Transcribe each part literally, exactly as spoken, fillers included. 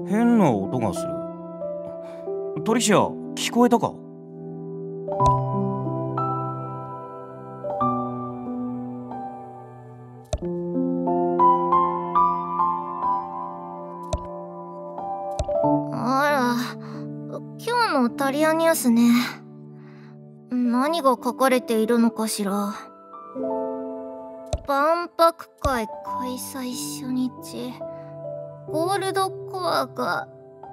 変な音がする。トリシア、聞こえたか？ あら、今日のタリアニュースね。何が書かれているのかしら。万博会開催初日、ゴールドコアが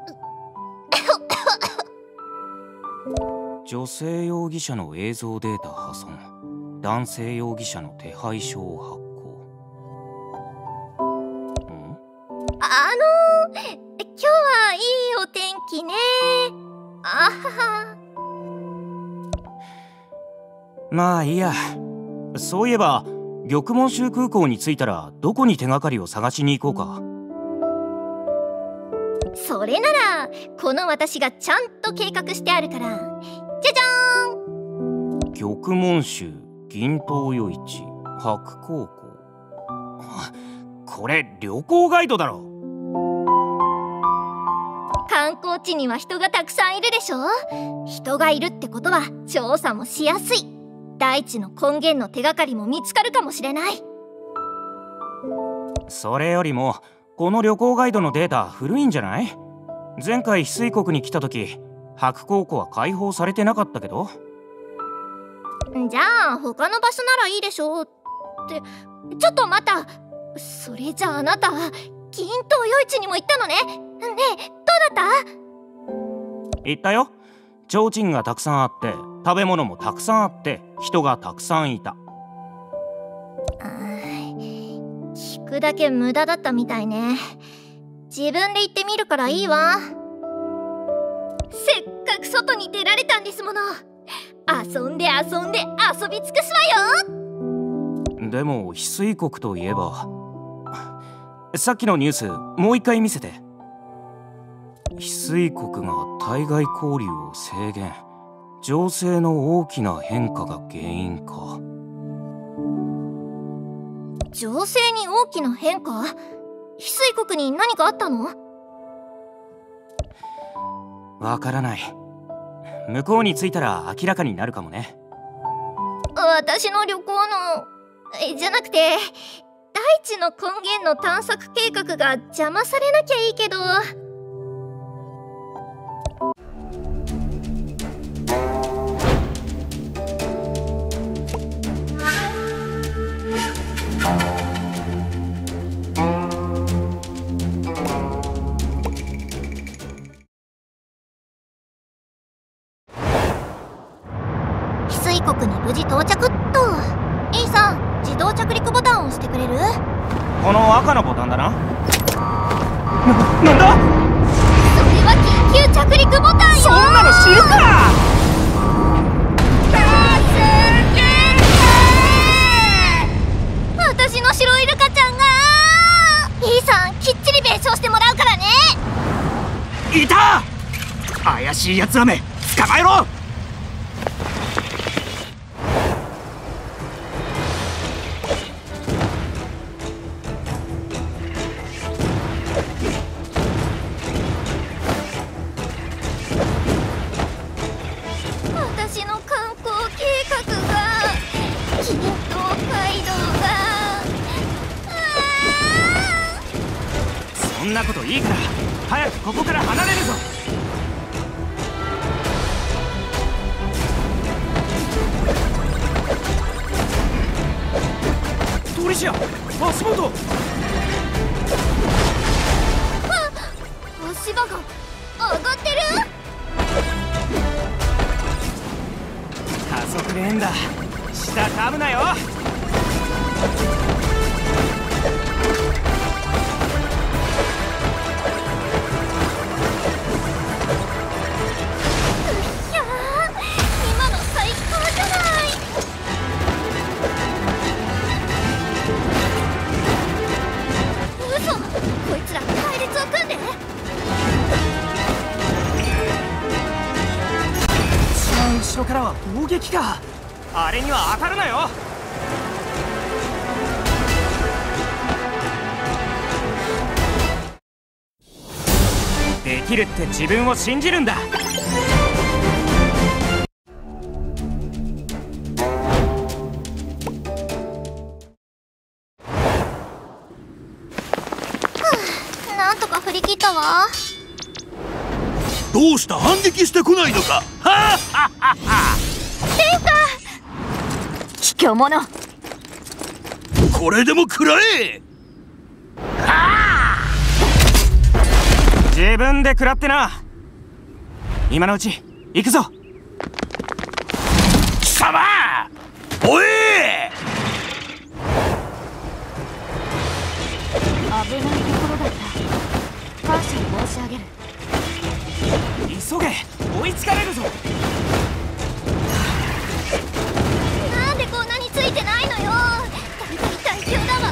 女性容疑者の映像データ破損、男性容疑者の手配書を発行。ん？ あのー、今日はいいお天気ね。あはは。 まあいいや。そういえば玉門州空港に着いたらどこに手がかりを探しに行こうか。 それならこの私がちゃんと計画してあるから。じゃじゃーん。 玉門州銀東夜市白高校。これ旅行ガイドだろ。 観光地には人がたくさんいるでしょ。人がいるってことは調査もしやすい。大地の根源の手がかりも見つかるかもしれない。 それよりもこの旅行ガイドのデータ古いんじゃない？前回翡翠国に来た時白高校は開放されてなかったけど。 じゃあ他の場所ならいいでしょうって。ちょっと待った。それじゃああなた銀東夜市にも行ったのね。ねえ、どうだった？ 行ったよ。提灯がたくさんあって食べ物もたくさんあって人がたくさんいた。 聞くだけ無駄だったみたいね。自分で行ってみるからいいわ。せっかく外に出られたんですもの。遊んで遊んで遊び尽くすわよ。 でも翡翠国といえば、さっきのニュースもう一回見せて。翡翠国が対外交流を制限、情勢の大きな変化が原因か。 情勢に大きな変化？翡翠国に何かあったの？ わからない。向こうに着いたら明らかになるかもね。 私の旅行のえじゃなくて、大地の根源の探索計画が邪魔されなきゃいいけど。国に無事到着っと。イーさん、自動着陸ボタンを押してくれる？ この赤のボタンだな。な、なんだ？ それは緊急着陸ボタンよ。 そんなの知るか！ 私の白イルカちゃんが。イーさん、きっちり弁償してもらうからね。 いた！怪しいやつらめ、捕まえろ！ 私の観光計画が、銀東街道が。 そんなこといいから早くここから離れるぞ。トリシア、足元。 あ、足場が上がってる。 加速レーンだ。下噛むなよ。 今の最高じゃない。嘘、こいつら隊列を組んで。 一番後ろからは砲撃か。あれには当たるなよ。 できるって自分を信じるんだ。 なんとか振り切ったわ。 どうした、反撃してこないのか。はあ天下卑怯者。 これでも食らえ。 自分で食らってな。今のうち行くぞ。 貴様、おい。 危ないところだった。感謝申し上げる。 急げ、追いつかれるぞ。 なんでこんなについてないのよ。大大大急だわ。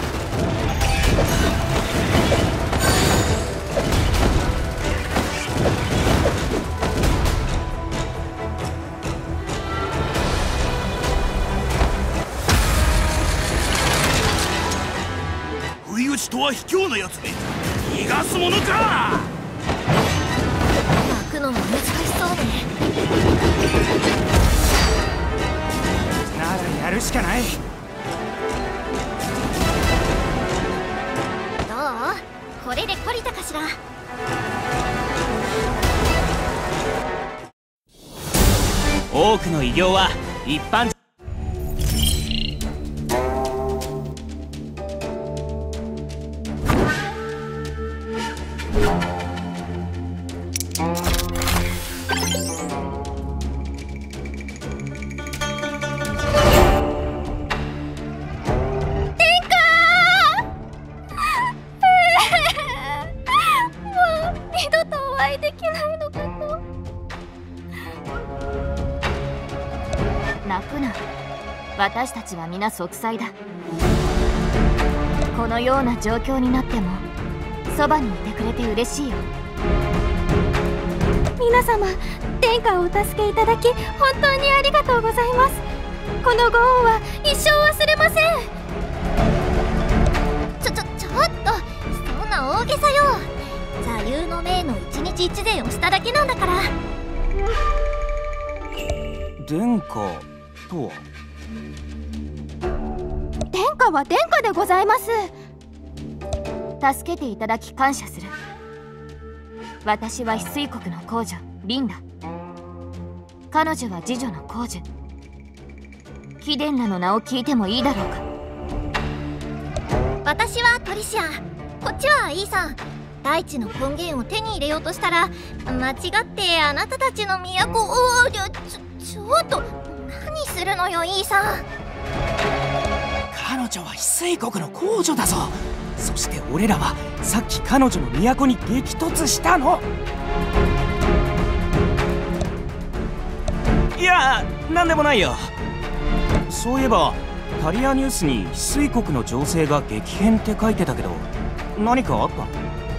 不意打ちとは卑怯なやつめ。逃がすものか。 巻くのも難しそうね。 ならやるしかない。 どう？これで懲りたかしら。 多くの偉業は一般泣くな。私たちは皆息災だ。このような状況になってもそばにいてくれて嬉しいよ。 皆様、天下をお助けいただき本当にありがとうございます。このご恩は一生忘れません。 ちょちょちょっと、そんな大げさよ。座右の銘の一日一善をしただけなんだから。 殿下とは。 天下は天下でございます。 助けていただき感謝する。私は翡翠国の皇女リンダ。彼女は次女の皇女。貴殿らの名を聞いてもいいだろうか。 私はトリシア、こっちはイーさん。大地の根源を手に入れようとしたら間違ってあなたたちの都を。ちょちょっと何するのよイーさん。 彼女は翡翠国の皇女だぞ。そして俺らはさっき彼女の都に激突したの。いや、なんでもないよ。そういえばタリアニュースに翡翠国の情勢が激変って書いてたけど、何かあったの？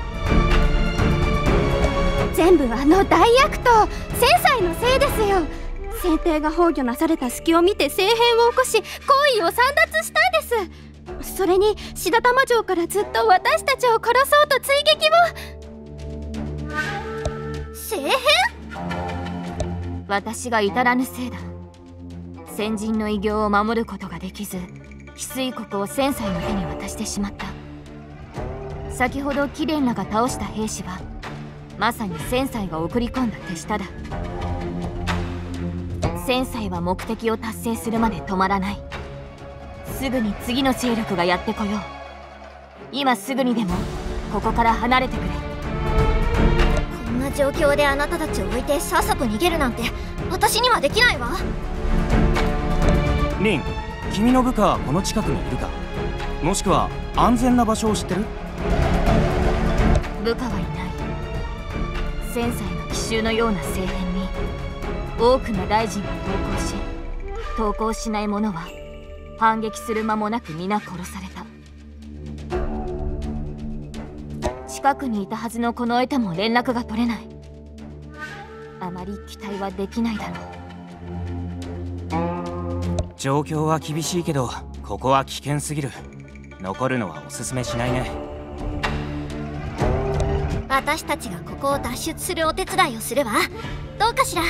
全部あの大悪党千歳のせいですよ。先帝が崩御なされた隙を見て政変を起こし皇位を簒奪したんです。それに白玉城からずっと私たちを殺そうと追撃を。 政変？ 私が至らぬせいだ。先人の偉業を守ることができず翡翠国を千歳の手に渡してしまった。先ほど貴殿らが倒した兵士はまさに千歳が送り込んだ手下だ。千歳は目的を達成するまで止まらない。すぐに次の勢力がやってこよう。今すぐにでもここから離れてくれ。 こんな状況であなたたちを置いてさっさと逃げるなんて私にはできないわ。 リン、君の部下はこの近くにいるか？もしくは安全な場所を知ってる？ 部下はいない。千歳の奇襲のような政変に多くの大臣が投降し、投降しない者は反撃する間もなく皆殺された。近くにいたはずのこのエタも連絡が取れない。あまり期待はできないだろう。 状況は厳しいけどここは危険すぎる。残るのはおすすめしないね。 私たちがここを脱出するお手伝いをするわ。どうかしら。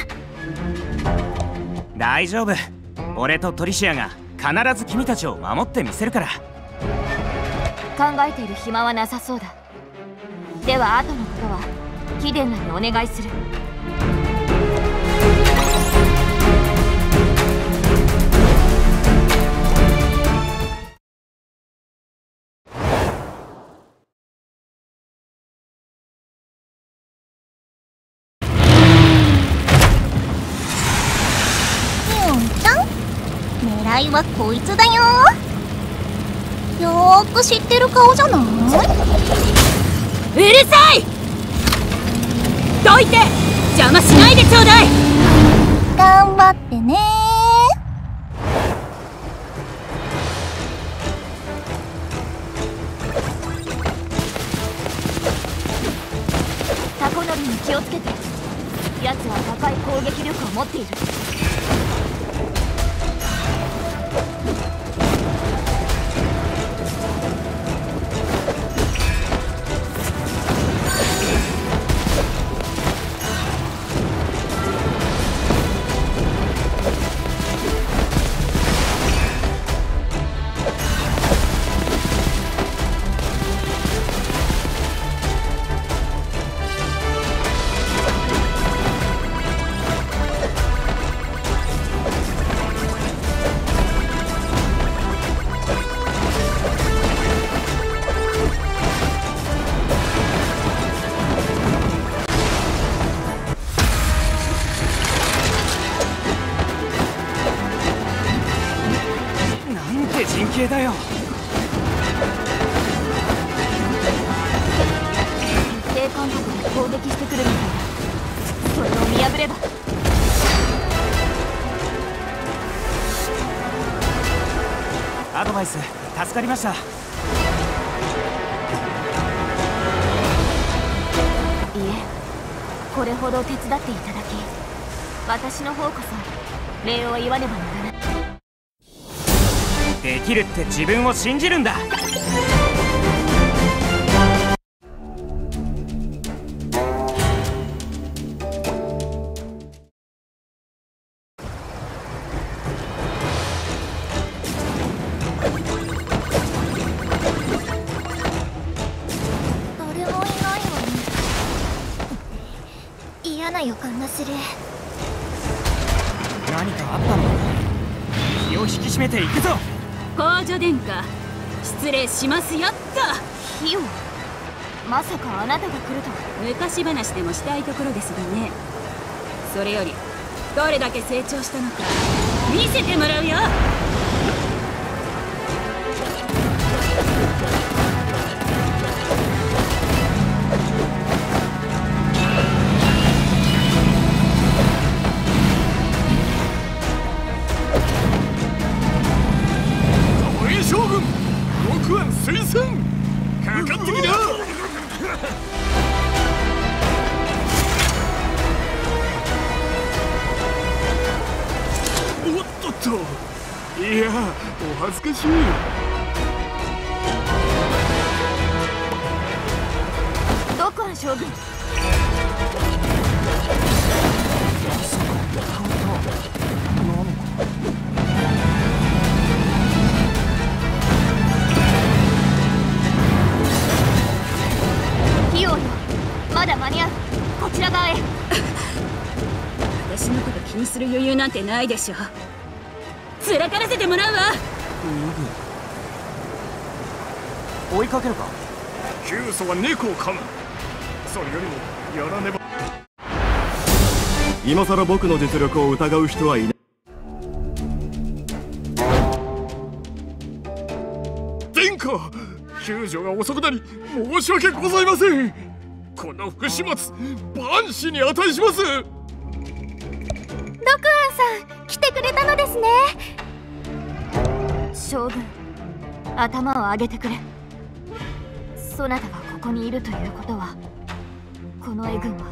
大丈夫。俺とトリシアが必ず君たちを守ってみせるから。 考えている暇はなさそうだ。では後のことはキデンナにお願いする。 狙いはこいつだよ。よーく知ってる顔じゃない？うるさい！どいて！邪魔しないでちょうだい！ 頑張ってねー。タコノリに気をつけて。奴は高い攻撃力を持っている。 陣形だよ。 一定間隔で攻撃してくるみたいだ。それを見破れば。 アドバイス助かりました。いえ、これほど手伝っていただき、私の方こそ礼を言わねばならない。 できるって自分を信じるんだ。 誰もいないわね。嫌な予感がする。 何かあったのか。気を引き締めていくぞ。 公女殿下、失礼しますよっと。 ヒヨ、まさかあなたが来るとは。 昔話でもしたいところですがね。それよりどれだけ成長したのか見せてもらうよ。 推薦かかってきな。おっとっと、いやお恥ずかしい。 ドクアン将軍。まだ間に合う。こちら側へ。 私のこと気にする余裕なんてないでしょ。つらからせてもらうわ。 追いかけるか。 急須は猫を噛む。それよりもやらねば。 今さら僕の実力を疑う人はいない。 殿下、救助が遅くなり申し訳ございません。この不始末、万死に値します。ドクアンさん、来てくれたのですね。 将軍、頭を上げてくれ。そなたがここにいるということは、このエ軍は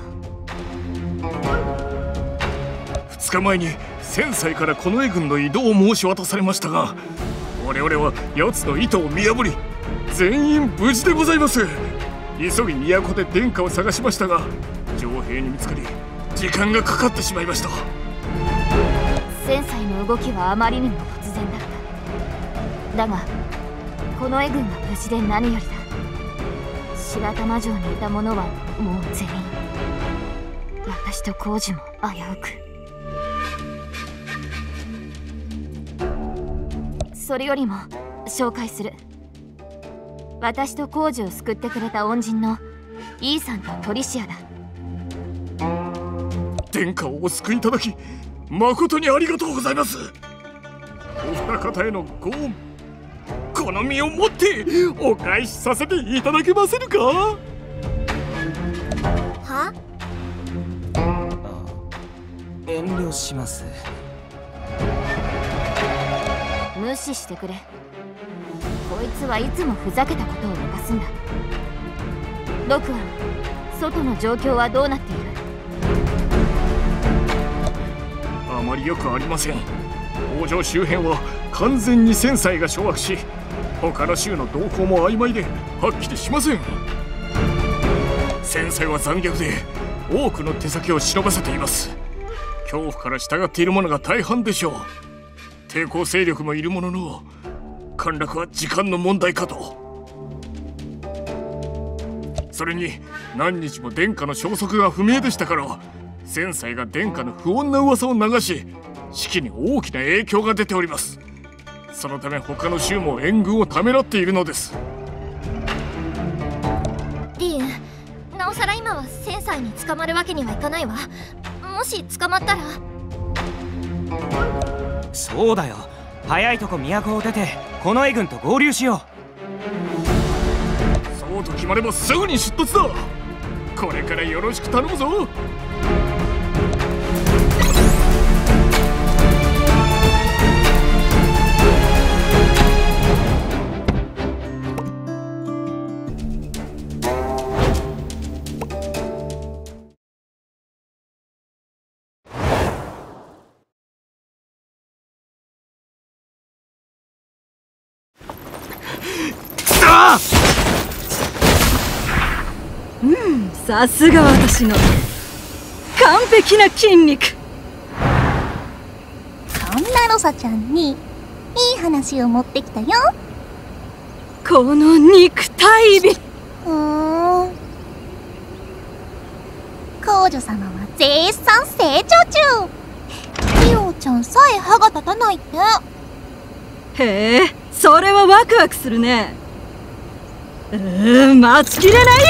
ふつかまえに千歳から近衛軍の移動を申し渡されましたが、我々は奴の意図を見破り全員無事でございます。 急ぎ都で殿下を探しましたが、城兵に見つかり時間がかかってしまいました。 戦災の動きはあまりにも突然だった。だが近衛軍が無事で何よりだ。白玉城にいた者はもう全員、私と浩二も危うく。それよりも紹介する。私と浩二を救ってくれた恩人のイーさんとトリシアだ。 殿下をお救いいただき誠にありがとうございます。お二方へのご恩、この身をもってお返しさせていただけませぬか。 は？ 遠慮します。 無視してくれ。こいつはいつもふざけたことを抜かすんだ。ロクアン、外の状況はどうなっている？ あまりよくありません。王城周辺は完全に戦災が掌握し、他の州の動向も曖昧ではっきりしません。戦災は残虐で多くの手先を忍ばせています。恐怖から従っている者が大半でしょう。抵抗勢力もいるものの、陥落は時間の問題かと。それに何日も殿下の消息が不明でしたから、戦災が殿下の不穏な噂を流し、士気に大きな影響が出ております。そのため他の州も援軍をためらっているのです。 リーン、なおさら今は戦災に捕まるわけにはいかないわ。もし捕まったら。 そうだよ、早いとこ都を出て近衛軍と合流しよう。そうと決まればすぐに出立だ。これからよろしく頼むぞ。 うん、さすが私の完璧な筋肉。 そんなロサちゃんにいい話を持ってきたよ。 この肉体美。 ふーん、皇女様は絶賛成長中。リオちゃんさえ歯が立たないって。 へえ、それはワクワクするね。うーん、待ちきれないや。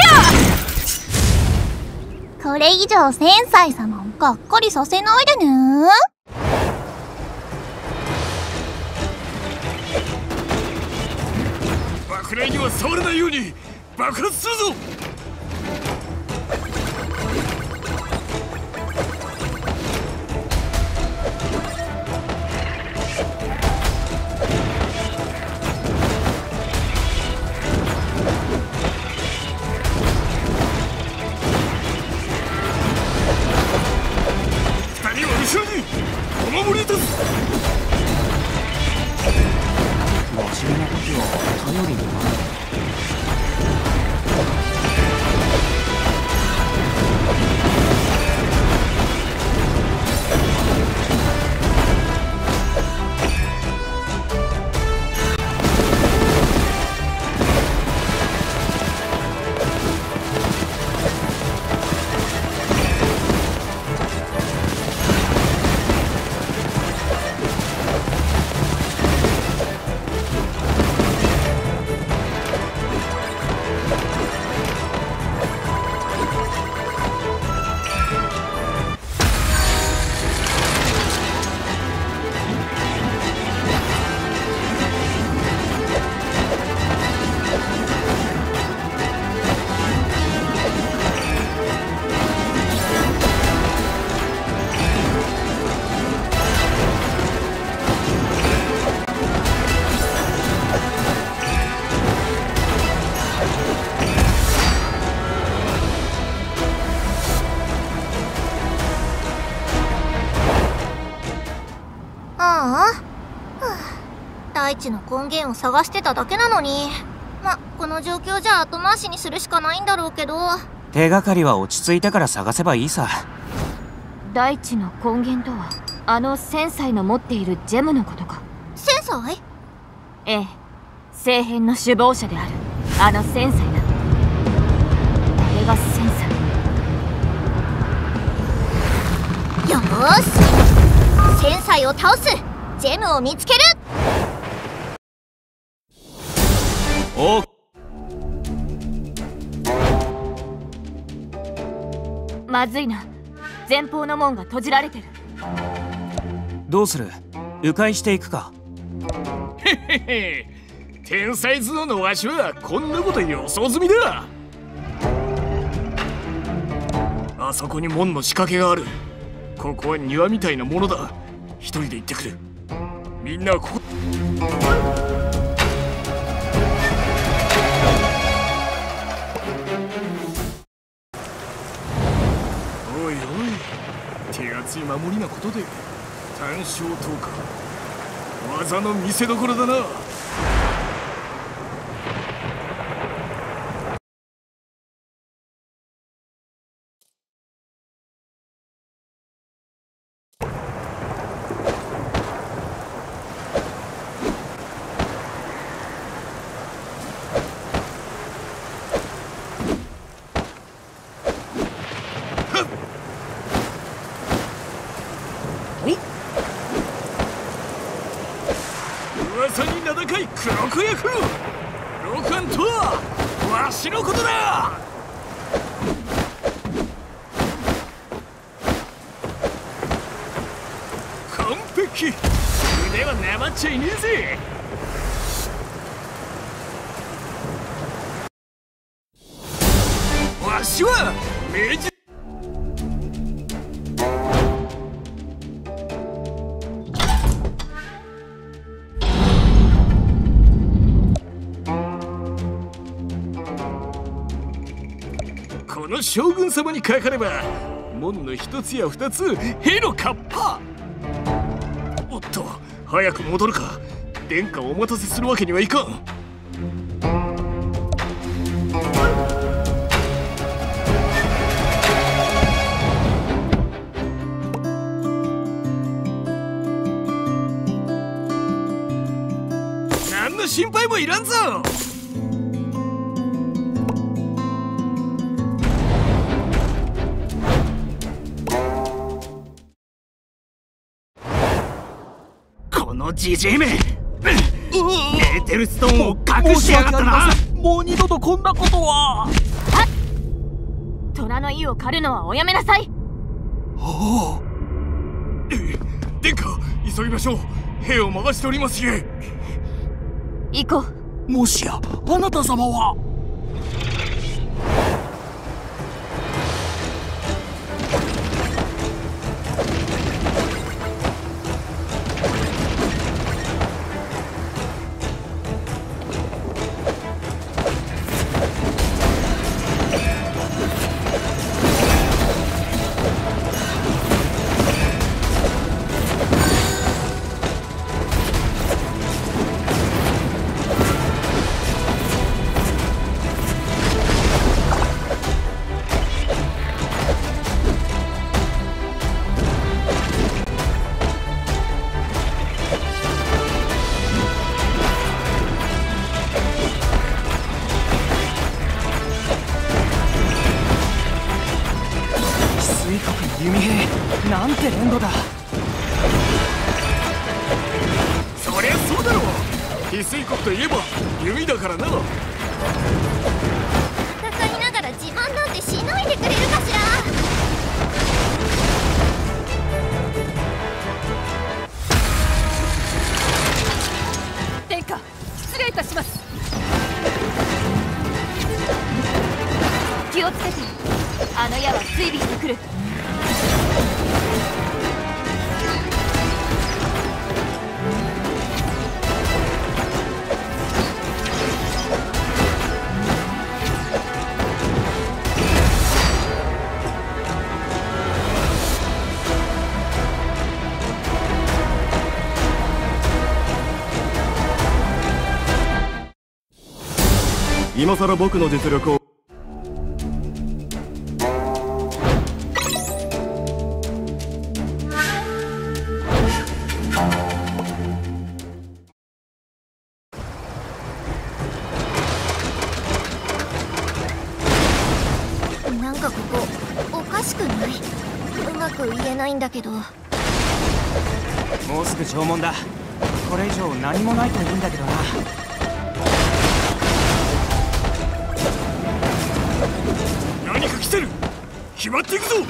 これ以上戦災様をがっかりさせないでね。 爆雷には触らないように爆発するぞ。後ろにお守りいたす。 真面目な時は頼りになる。 大地の根源を探してただけなのに。ま、 この状況じゃ後回しにするしかないんだろうけど。 手がかりは落ち着いてから探せばいいさ。 大地の根源とはあの戦災の持っているジェムのことか。 戦災？ ええ、聖変の首謀者であるあの戦災だ。あれが戦災。 よーし、戦災を倒す。ジェムを見つける。 おまずいな。前方の門が閉じられてる。 どうする？迂回していくか。 へへへ、天才頭脳のわしはこんなこと予想済みだ。あそこに門の仕掛けがある。ここは庭みたいなものだ。一人で行ってくる。みんなここ。おいおい、手厚い守りなことで単勝投下、技の見せ所だな。噂に名高い黒子役、ロカンとはわしのことだ。完璧。腕はなまっちゃいねえぜ。わしは命じ。この将軍様にかかれば門の一つや二つへのカッパ。おっと、早く戻るか。殿下をお待たせするわけにはいかん。何の心配もいらんぞ。このジジイめ、エーテルストーンを隠してやがったな。 もう二度とこんなことは。 虎の意を狩るのはおやめなさい。 おお、殿下、急ぎましょう。兵を回しておりますゆえ。 行こう。もしやあなた様は。弓兵、なんて連動だ。 そりゃそうだろう。翡翠国といえば弓だからな。 戦いながら自慢なんてしないでくれるかしら。 殿下、失礼いたします。気をつけて。あの矢は追尾してくる。 今さら僕の実力を。 なんかここおかしくない？うまく言えないんだけど。 もうすぐ縄文だ。これ以上何もないといいんだけどな。 何か来てる。決まっていくぞ。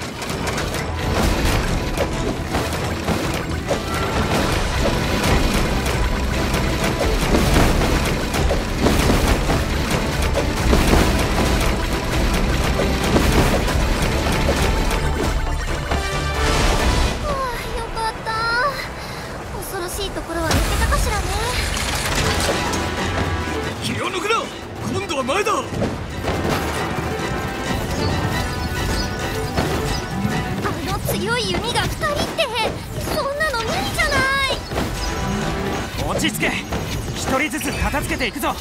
ところは抜けたかしらね。 気を抜くな。今度は前だ。 あの強い弓がふたりってそんなの無理じゃない。 落ち着け。一人ずつ片付けていくぞ。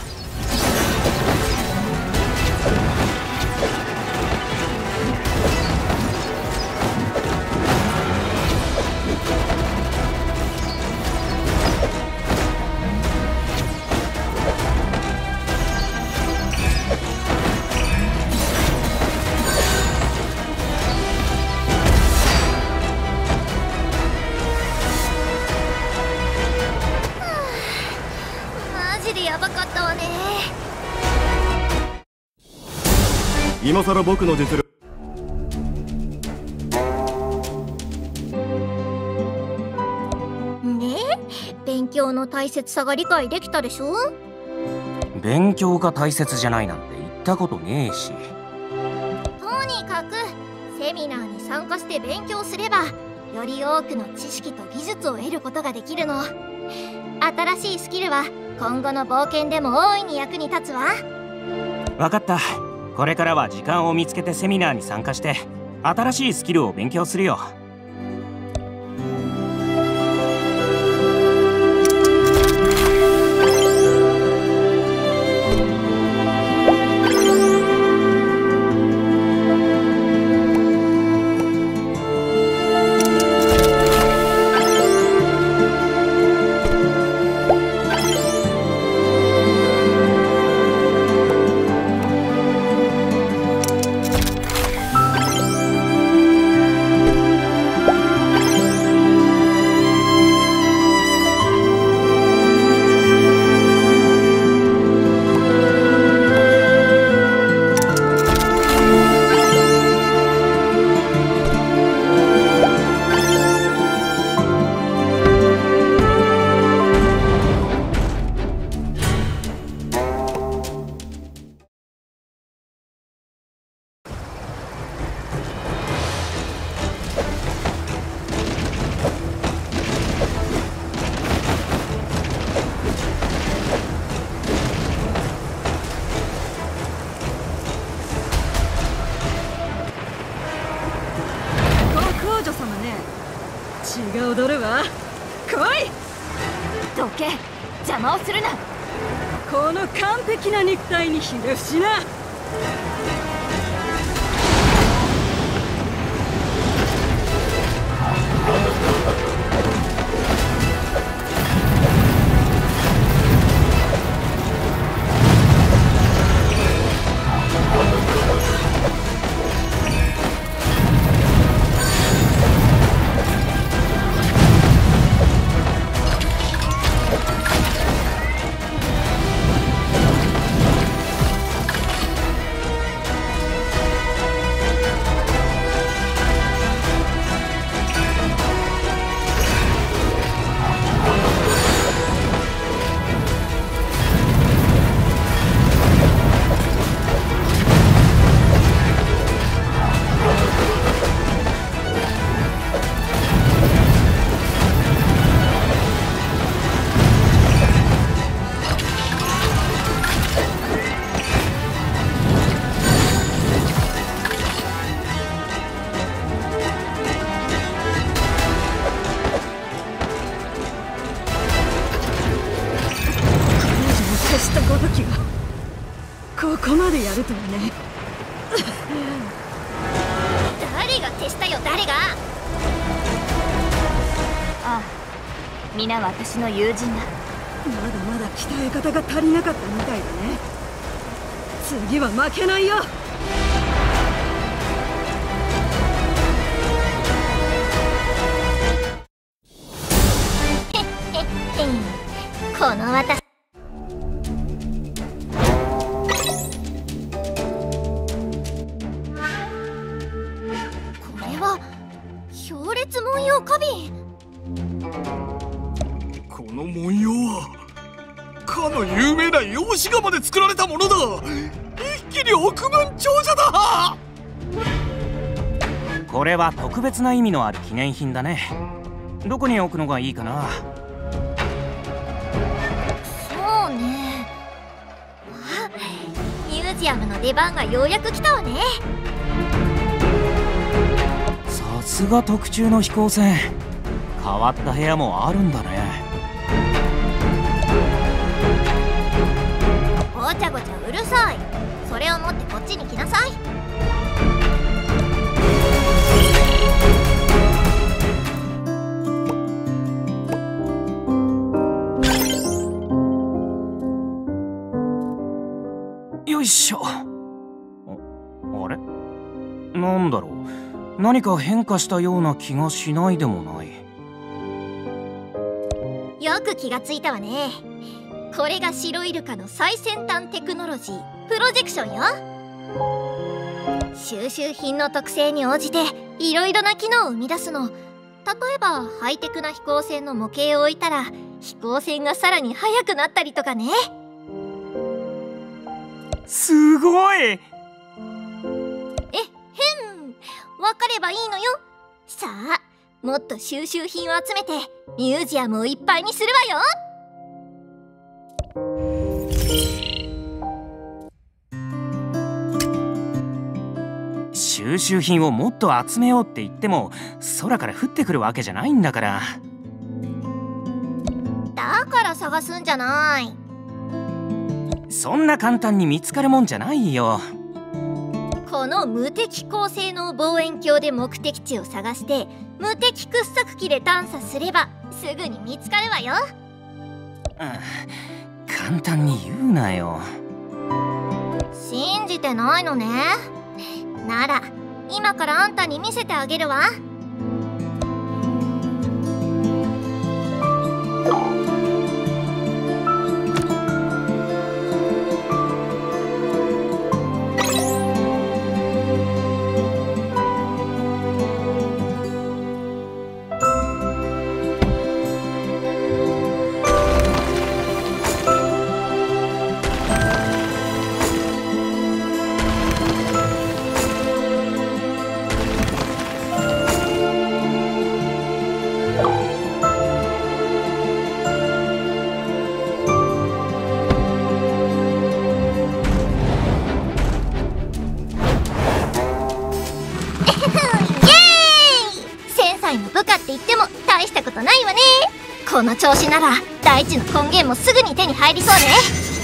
やばかったわね。 今さら僕の実力。 ねえ、勉強の大切さが理解できたでしょ。 勉強が大切じゃないなんて言ったことねえし。 とにかくセミナーに参加して勉強すればより多くの知識と技術を得ることができるの。新しいスキルは今後の冒険でも大いに役に立つわ。 分かった。これからは時間を見つけてセミナーに参加して新しいスキルを勉強するよ。 血が踊るわ。来い。 どけ、邪魔をするな。 この完璧な肉体にひれ伏しな。 でやるとはね。 誰が手したよ、誰が。 ああ、皆私の友人だ。 まだまだ鍛え方が足りなかったみたいだね。次は負けないよ。 この私。これは強烈文様花瓶。 この文様はかの有名な養子釜で作られたものだ。一気に億万長者だ。 これは特別な意味のある記念品だね。どこに置くのがいいかな。 そうね。あ、ミュージアムの出番がようやく来たわね。 さすが特注の飛行船。変わった部屋もあるんだね。 ごちゃごちゃうるさい。それを持ってこっちに来なさい。 よいしょ。あ、あれ？なんだろう。何か変化したような気がしないでもない。 よく気がついたわね。これが白イルカの最先端テクノロジー、プロジェクションよ。収集品の特性に応じていろいろな機能を生み出すの。例えばハイテクな飛行船の模型を置いたら飛行船がさらに速くなったりとかね。 すごい。 えへん、わかればいいのよ。さあ、もっと収集品を集めてミュージアムをいっぱいにするわよ。 収集品をもっと集めようって言っても空から降ってくるわけじゃないんだから。 だから探すんじゃない。 そんな簡単に見つかるもんじゃないよ。 この無敵高性能望遠鏡で目的地を探して無敵掘削機で探査すればすぐに見つかるわよ。 うん、簡単に言うなよ。 信じてないのね。なら今からあんたに見せてあげるわ。この調子なら大地の根源もすぐに手に入りそうね。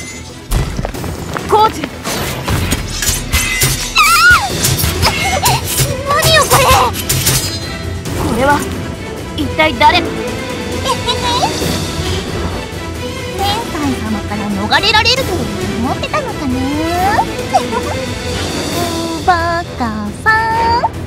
コーチ何よこれ。 これは一体誰？ 天海様から逃れられると思ってたのかな。バカさん。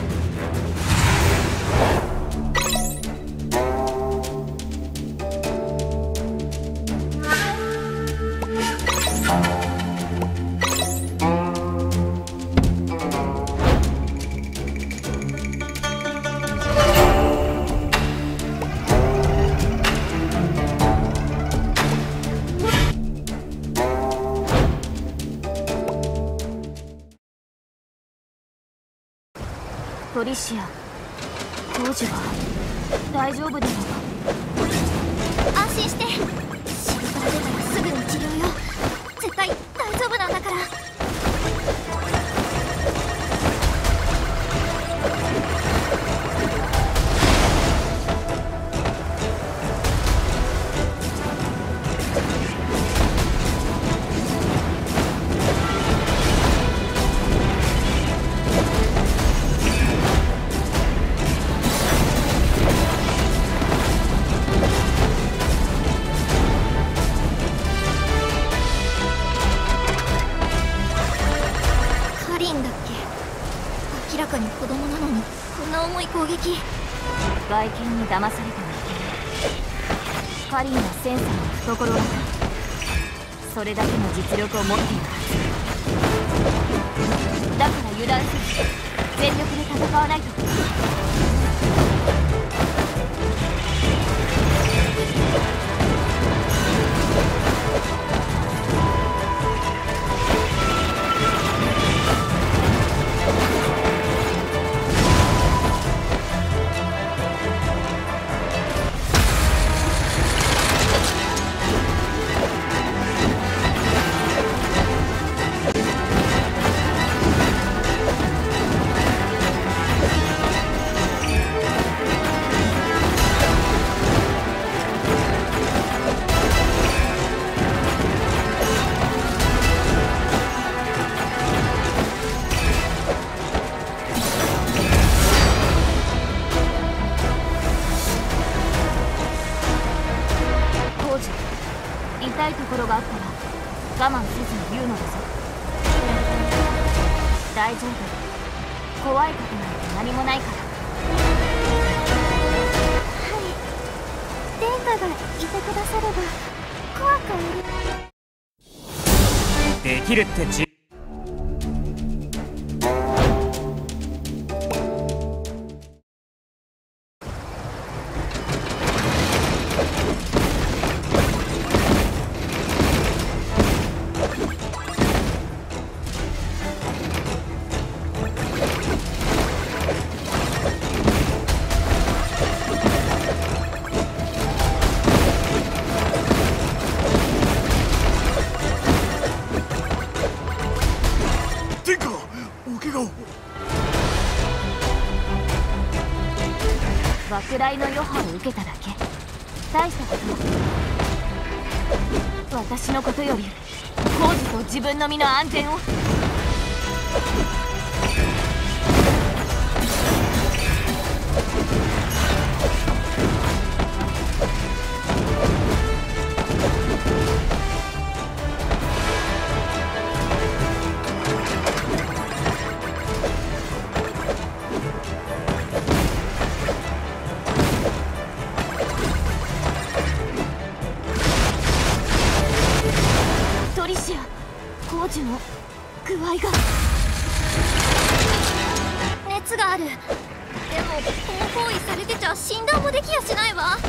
トリシア、当時は大丈夫だろうか？ 安心して。仕事が出たらすぐに治療よ。絶対大丈夫なんだから。 供なのにこんな重い攻撃。 外見に騙されてはいけない。カリンはセンサーの懐だから、それだけの実力を持っているはずだ。から油断せず全力で戦わないと。痛いところがあったら我慢せずに言うのだぞ。大丈夫、怖いことなんて何もないから。 はい、殿下がいてくだされば怖くありできるってじ落雷の余波を受けただけ。大したこと。私のことより浩二と自分の身の安全を。浩二の具合が。 熱がある。でもこの行為されてちゃ診断もできやしないわ。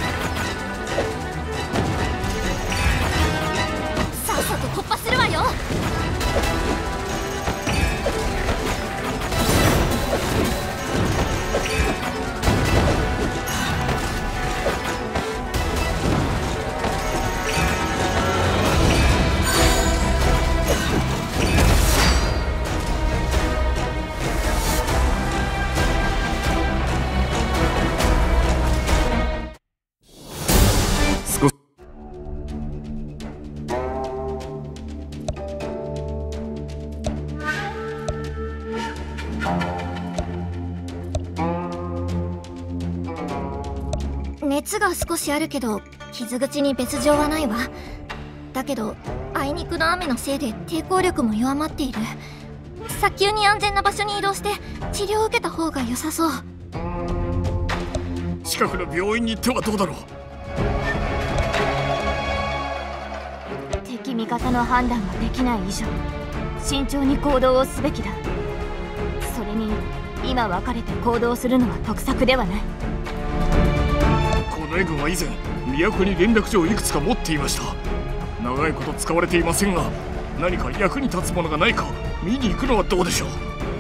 さっさと突破するわよ。熱が少しあるけど傷口に別状はないわ。だけどあいにくの雨のせいで抵抗力も弱まっている。早急に安全な場所に移動して治療を受けた方が良さそう。 近くの病院に行ってはどうだろう。敵味方の判断ができない以上慎重に行動をすべきだ。それに今別れて行動するのは得策ではない。 このエ軍は以前都に連絡所をいくつか持っていました。長いこと使われていませんが、何か役に立つものがないか見に行くのはどうでしょう。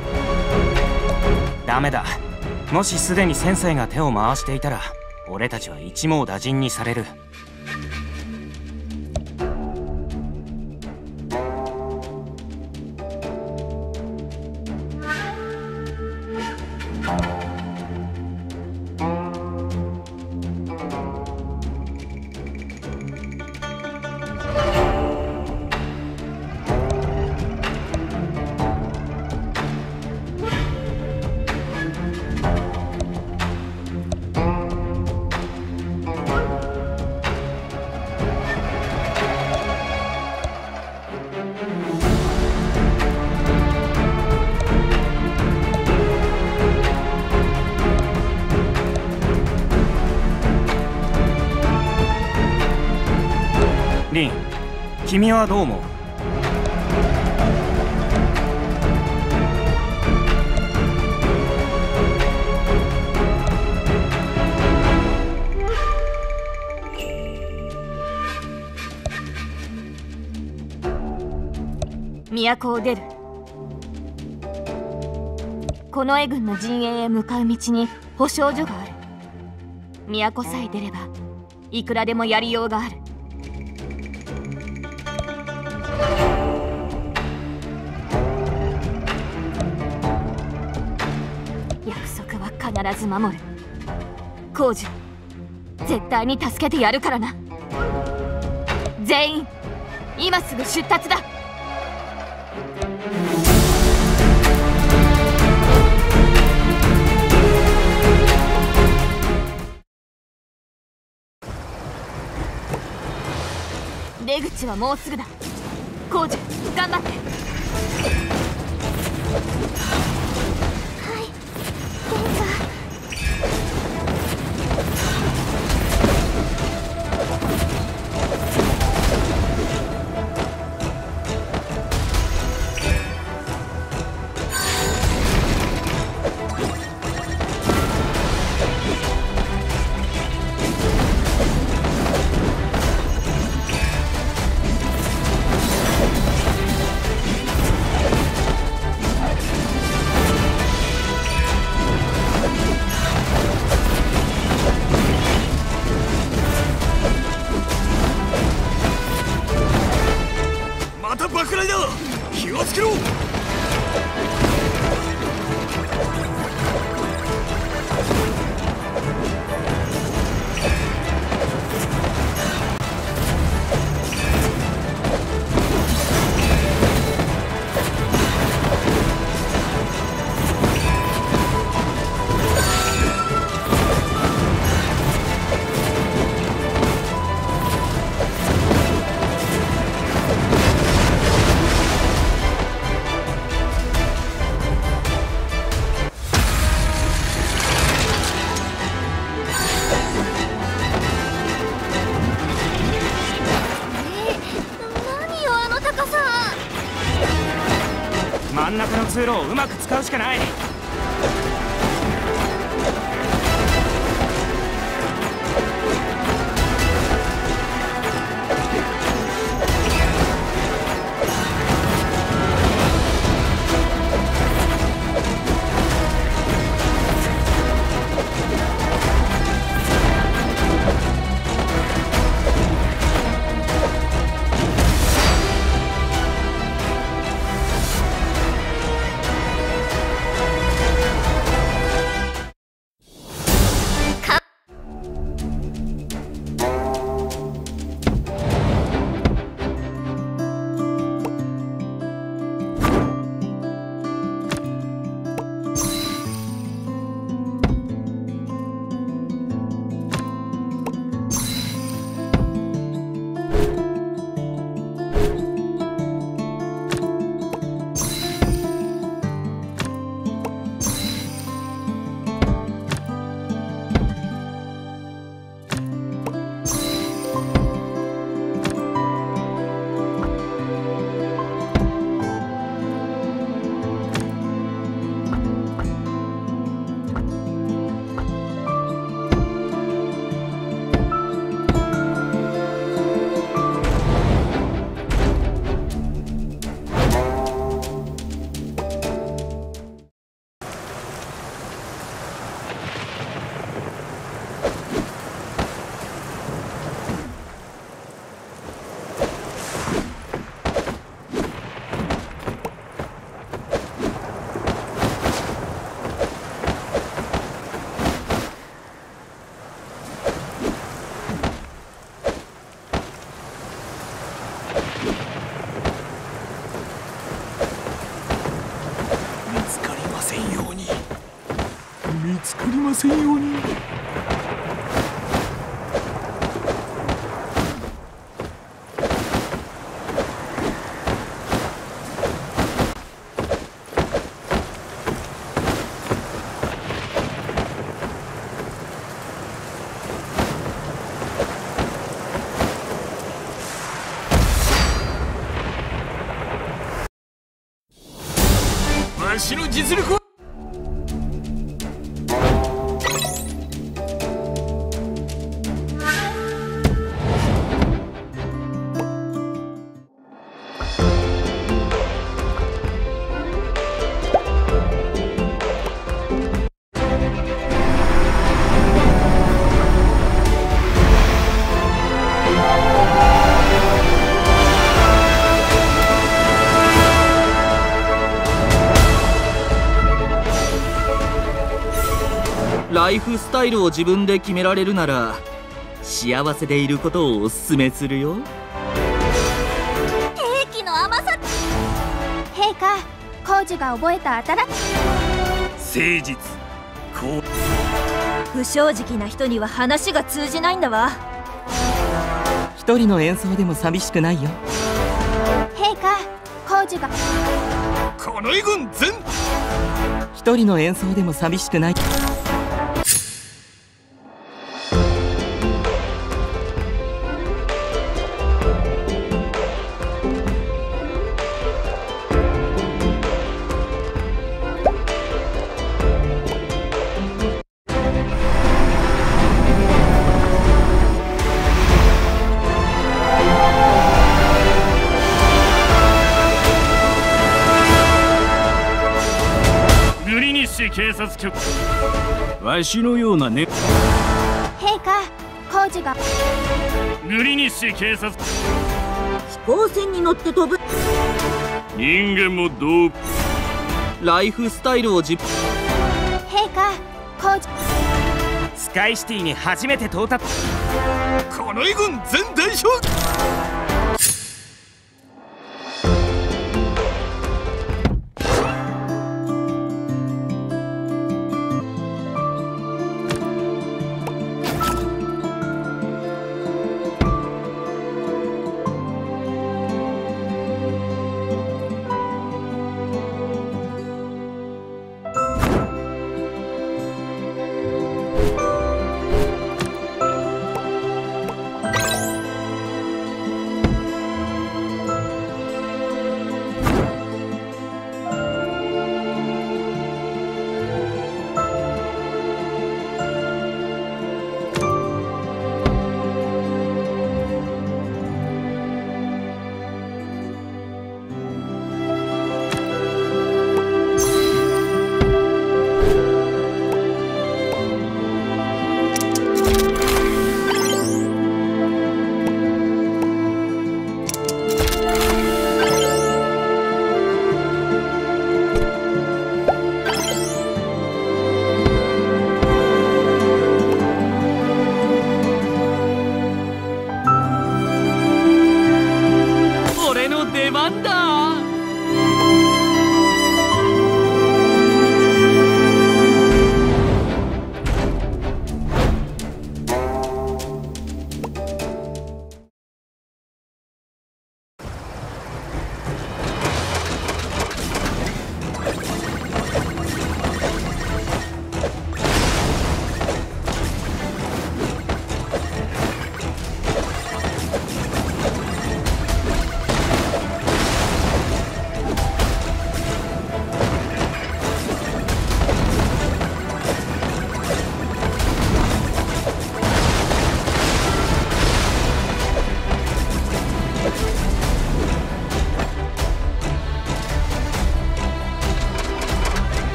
ダメだ。もしすでにセンサイが手を回していたら俺たちは一網打尽にされる。 君はどう思う？ 都を出る。近衛軍の陣営へ向かう道に保証所がある。都さえ出ればいくらでもやりようがある。約束は必ず守る。光樹、絶対に助けてやるからな。全員今すぐ出立だ。出口はもうすぐだ。光樹、頑張って。 はい、殿下。 気をつけろ。 真ん中の通路をうまく使うしかない。 見つかりませんように。 わしの実力はライフスタイルを自分で決められるなら幸せでいることをおすすめするよ。 兵器の甘さ。 陛下、皇女が覚えた新しい誠実こ不正直な人には話が通じないんだわ。 一人の演奏でも寂しくないよ。 陛下、皇女が近衛軍全一人の演奏でも寂しくない。 警察局わしのようなね。 陛下、皇女がグリニッシュ警察飛行船に乗って飛ぶ。 人間も同ライフスタイルを自陛下、皇女スカイシティに初めて到達。 近衛軍全代表。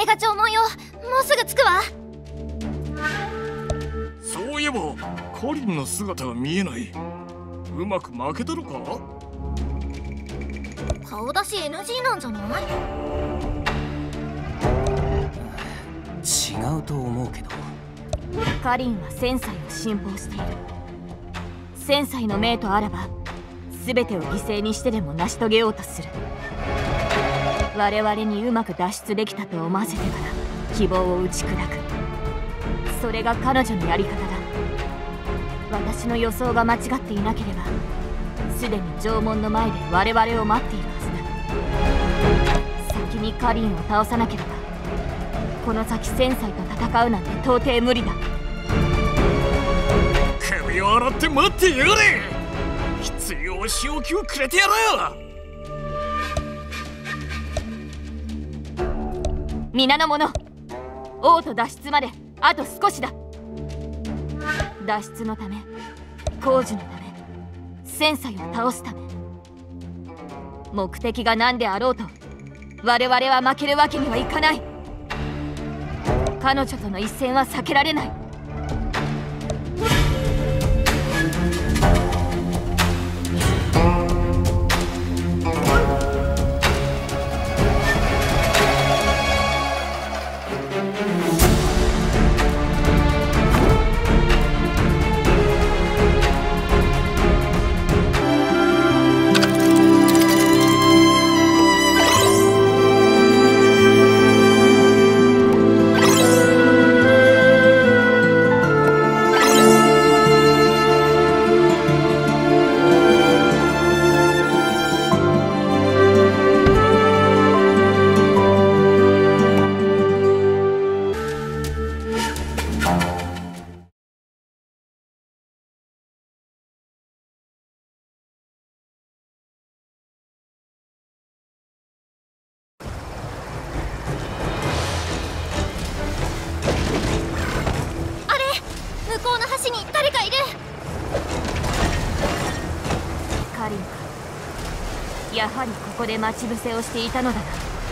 れが縄文よ。もうすぐ着くわ。 そういえばカリンの姿が見えない。うまく負けたのか？ 顔出し エヌジー なんじゃない？ 違うと思うけど。 カリンはセンサイを信奉している。センサイの命とあらば全てを犠牲にしてでも成し遂げようとする。我々にうまく脱出できたと思わせてから希望を打ち砕く。それが彼女のやり方だ。私の予想が間違っていなければすでに縄文の前で我々を待っているはずだ。先にカリンを倒さなければこの先センサイと戦うなんて到底無理だ。 首を洗って待ってやがれ。必要お仕置きをくれてやろう。 皆の者、王都脱出まであと少しだ。脱出のため、工事のため、センサイを倒すため、目的が何であろうと我々は負けるわけにはいかない。彼女との一戦は避けられない。やはりここで待ち伏せをしていたのだな。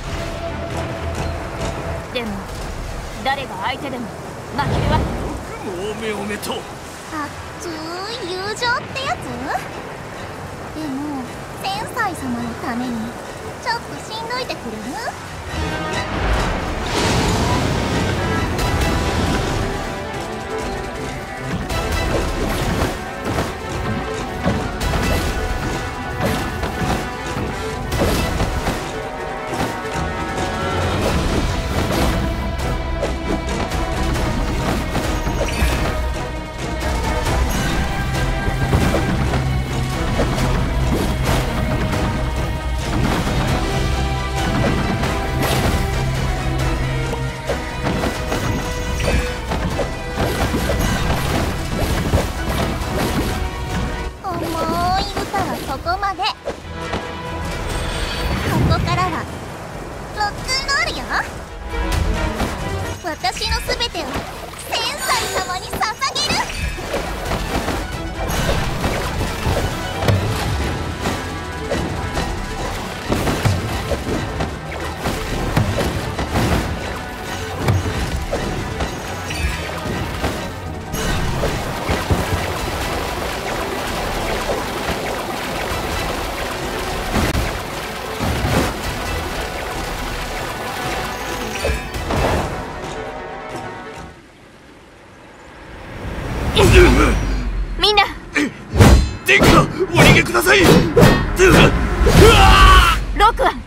でも誰が相手でも負けるわけ。 よくもおめおめと。 熱い友情ってやつ？でもセンサイ様のためにちょっとしんどいてくれる？ここまで。ここからはロックンロールよ。私のすべてをセンサイ様に捧げる。 みんな殿下、お逃げください。ロクワン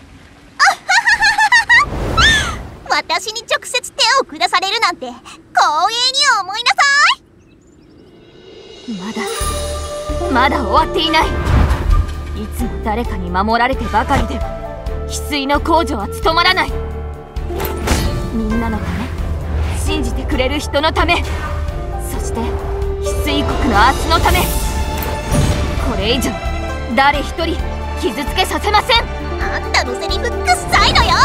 私に直接手を下されるなんて光栄に思いなさい。まだまだ終わっていない。いつも誰かに守られてばかりで翡翠の工女は務まらない。みんなのため、信じてくれる人のため、そして翡翠国の明日のため、これ以上誰一人傷つけさせません。 あんたのセリフくっさいのよ。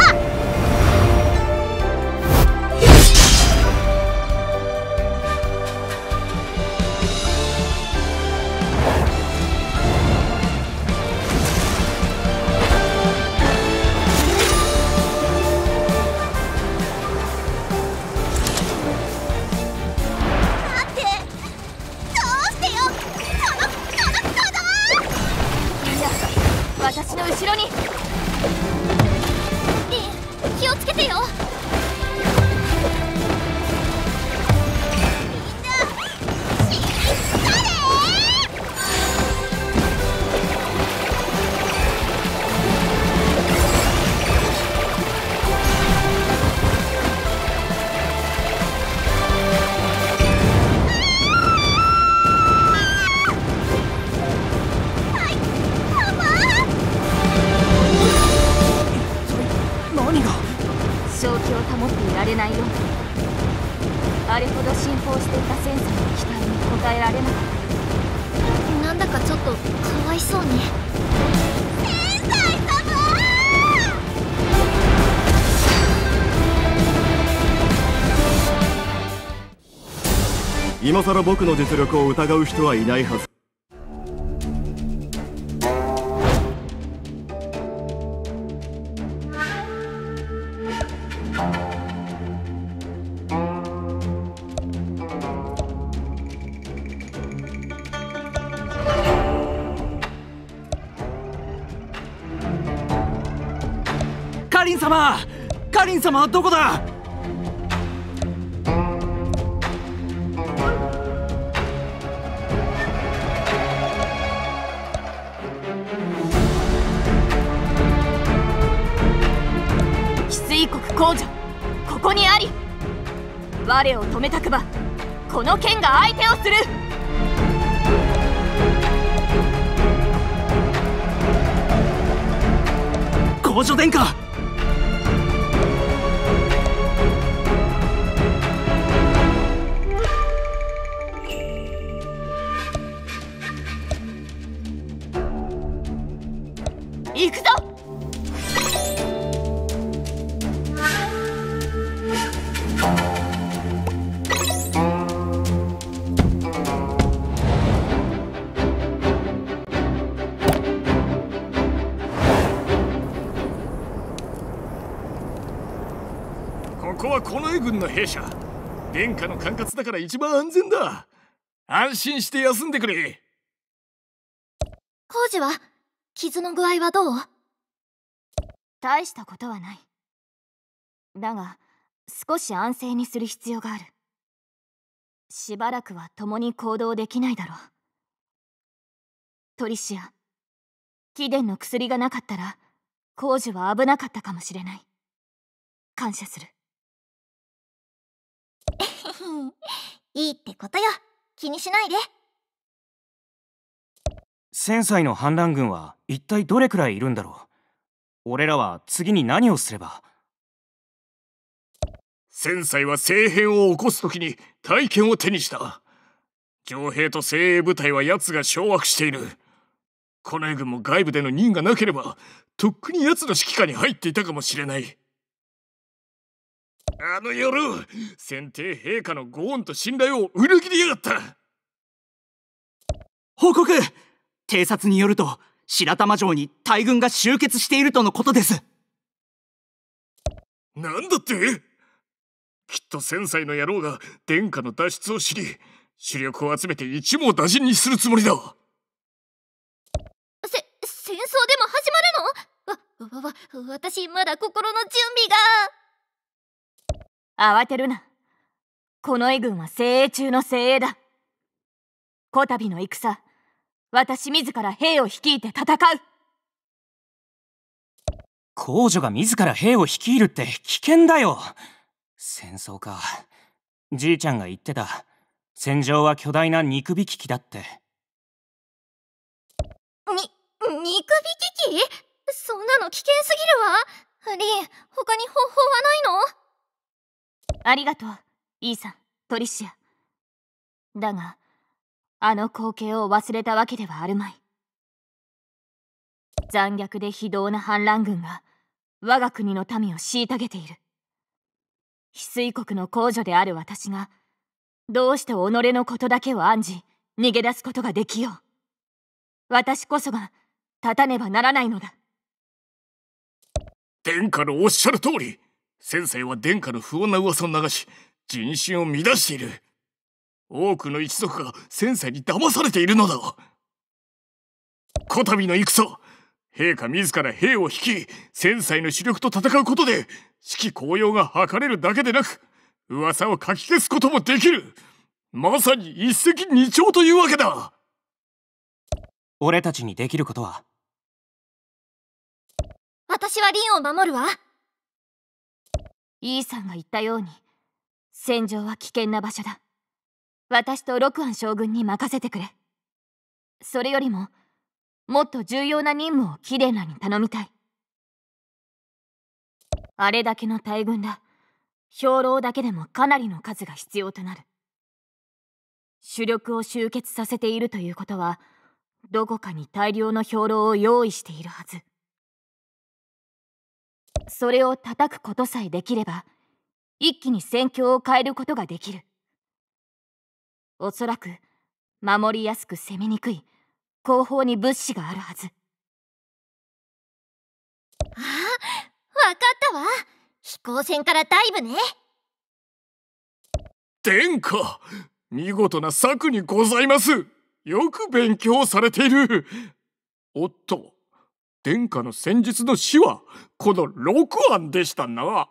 気を保っていられないように、あれほど信仰していたセンサーの期待に応えられなかった。 なんだかちょっとかわいそうね。 天才様今さら僕の実力を疑う人はいないはず。 カリン様、カリン様はどこだ？ 翡翠国公女、ここにあり。我を止めたくばこの剣が相手をする。 公女殿下、 行くぞ。 ここは近衛軍の兵舎。殿下の管轄だから一番安全だ。安心して休んでくれ。 工事は傷の具合はどう？ 大したことはない。だが少し安静にする必要がある。しばらくは共に行動できないだろう。トリシア、貴殿の薬がなかったら工事は危なかったかもしれない。感謝する。 いいってことよ。気にしないで。 戦災の反乱軍は一体どれくらいいるんだろう。俺らは次に何をすれば。 戦災は政変を起こす時に大剣を手にした。城兵と精鋭部隊は奴が掌握している。近衛軍も外部での任がなければとっくに奴の指揮下に入っていたかもしれない。あの夜、先帝陛下のご恩と信頼を裏切りやがった。 報告！偵察によると白玉城に大軍が集結しているとのことです。 なんだって？きっと戦災の野郎が殿下の脱出を知り、主力を集めて一網打尽にするつもりだ。 せ、戦争でも始まるの？わ、わ、わ、私まだ心の準備が。 慌てるな。近衛軍は精鋭中の精鋭だ。こたびの戦、私自ら兵を率いて戦う。 公女が自ら兵を率いるって危険だよ。戦争か。じいちゃんが言ってた。戦場は巨大な肉引き機だって。 に、肉引き機？そんなの危険すぎるわ。リン、他に方法はないの？ ありがとう、イーサン、トリシア。だが、あの光景を忘れたわけではあるまい。残虐で非道な反乱軍が我が国の民を虐げている。翡翠国の公女である私が、どうして己のことだけを案じ、逃げ出すことができよう。私こそが立たねばならないのだ。 殿下のおっしゃる通り。戦災は殿下の不穏な噂を流し、人心を乱している。多くの一族が戦災に騙されているのだ。こたびの戦、陛下自ら兵を率い、戦災の主力と戦うことで士気高揚が図れるだけでなく、噂をかき消すこともできる。まさに一石二鳥というわけだ。 俺たちにできることは？ 私はリンを守るわ。 イーさんが言ったように、戦場は危険な場所だ。私と六安将軍に任せてくれ。それよりも、もっと重要な任務をキレンらに頼みたい。あれだけの大軍だ。 兵糧だけでもかなりの数が必要となる。主力を集結させているということは、どこかに大量の兵糧を用意しているはず。それを叩くことさえできれば、一気に戦況を変えることができる。おそらく守りやすく攻めにくい後方に物資があるはず。 ああ、わかったわ。飛行船からダイブね。 殿下、見事な策にございます。よく勉強されている。おっと、殿下の戦術の死はこのろく案でしたな。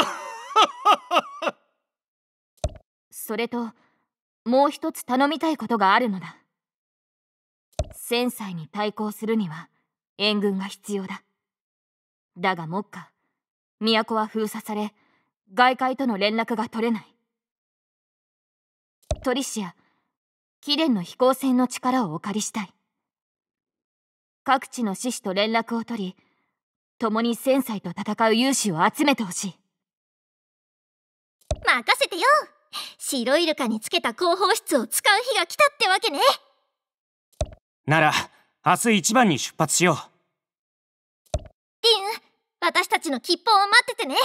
それともう一つ頼みたいことがあるのだ。戦災に対抗するには援軍が必要だ。だが目下、都は封鎖され、外界との連絡が取れない。トリシア、貴殿の飛行船の力をお借りしたい。各地の志士と連絡を取り、共に戦災と戦う勇士を集めてほしい。 任せてよ。白イルカにつけた広報室を使う日が来たってわけね。 なら明日一番に出発しよう。 ディン、私たちの吉報を待っててね。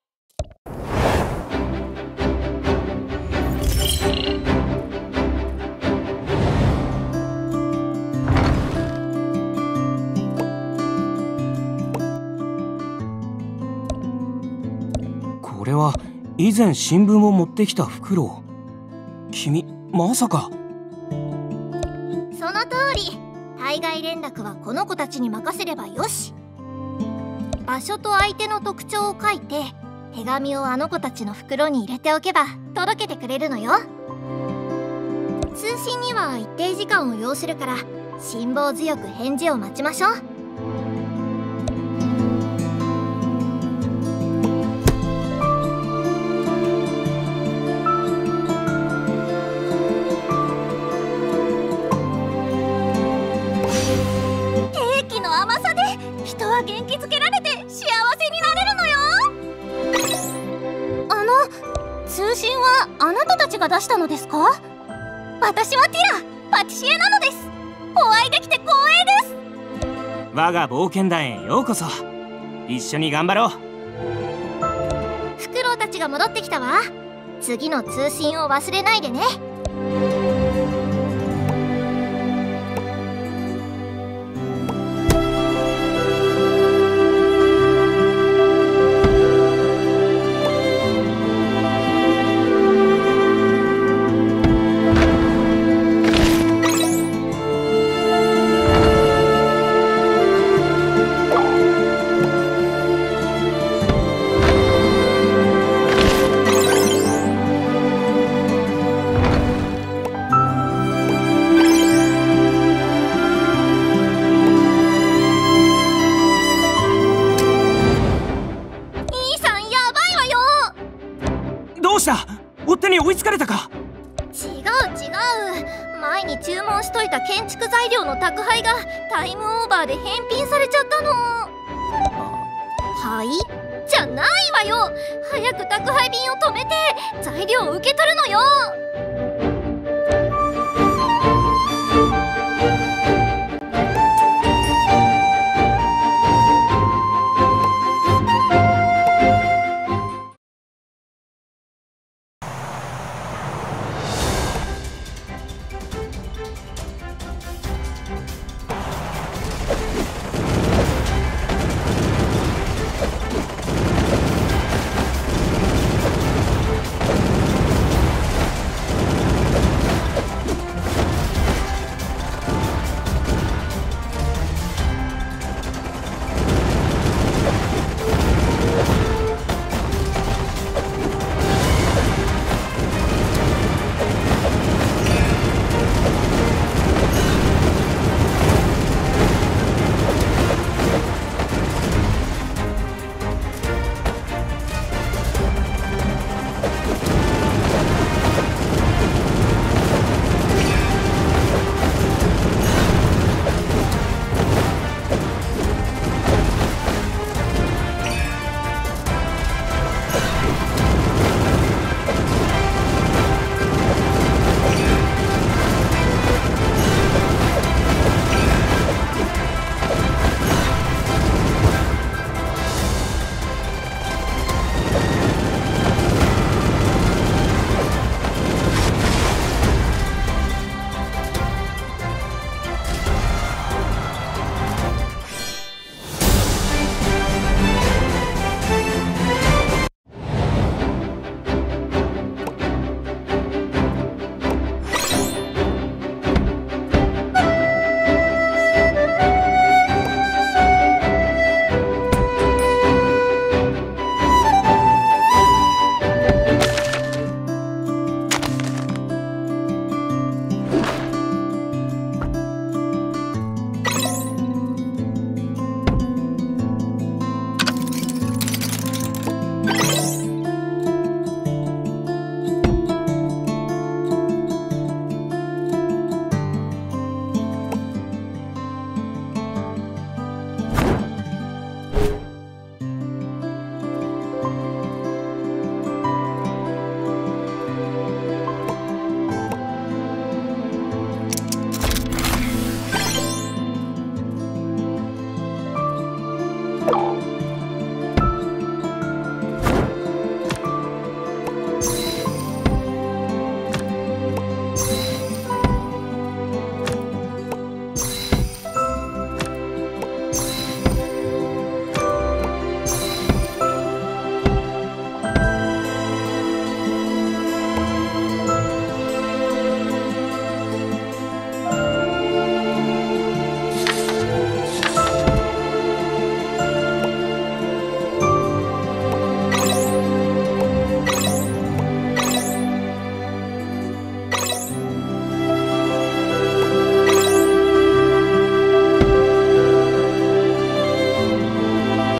これは以前新聞を持ってきた袋。君まさか。 その通り。対外連絡はこの子たちに任せればよし。場所と相手の特徴を書いて手紙をあの子たちの袋に入れておけば届けてくれるのよ。通信には一定時間を要するから辛抱強く返事を待ちましょう。人は元気づけられて幸せになれるのよ。あの通信はあなたたちが出したのですか？私はティラ、パティシエなのです。お会いできて光栄です。 我が冒険団へようこそ。一緒に頑張ろう。 フクロウたちが戻ってきたわ。次の通信を忘れないでね。 追っ手に追いつかれたか？ 違う違う。前に注文しといた建築材料の宅配がタイムオーバーで返品されちゃったの。はいじゃないわよ。早く宅配便を止めて材料を受け取るのよ。